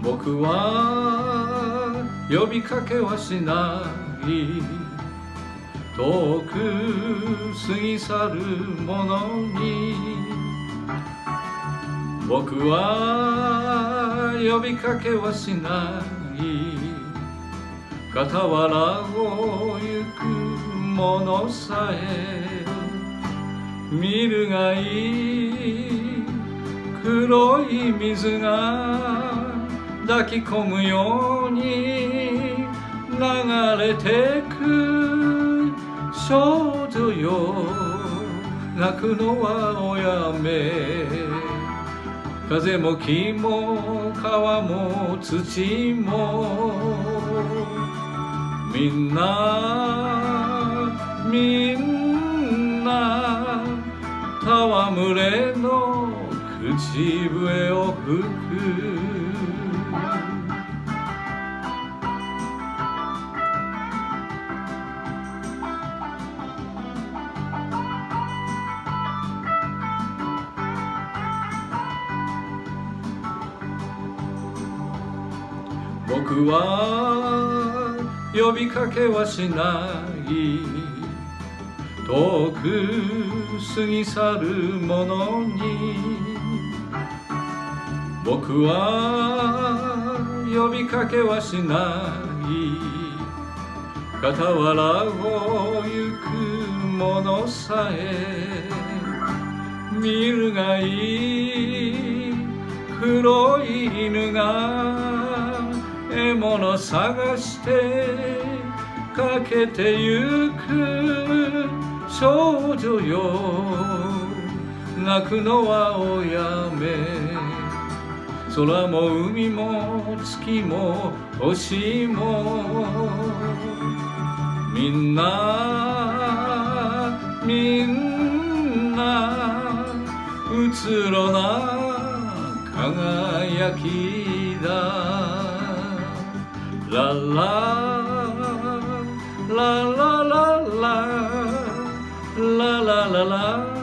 僕は呼びかけはしない遠く過ぎ去るものに僕は呼びかけはしない傍らを行くものさえ見るがいい黒い水が抱き込むように流れてく少女よ泣くのはおやめ風も木も川も土もみんな戯れの口笛を吹く僕は呼びかけはしない遠く過ぎ去るものに僕は呼びかけはしない傍らを行くものさえ見るがいい黒い犬が獲物探してかけてゆく少女よ泣くのはおやめ空も海も月も星もみんなうつろな輝きだララララララララララ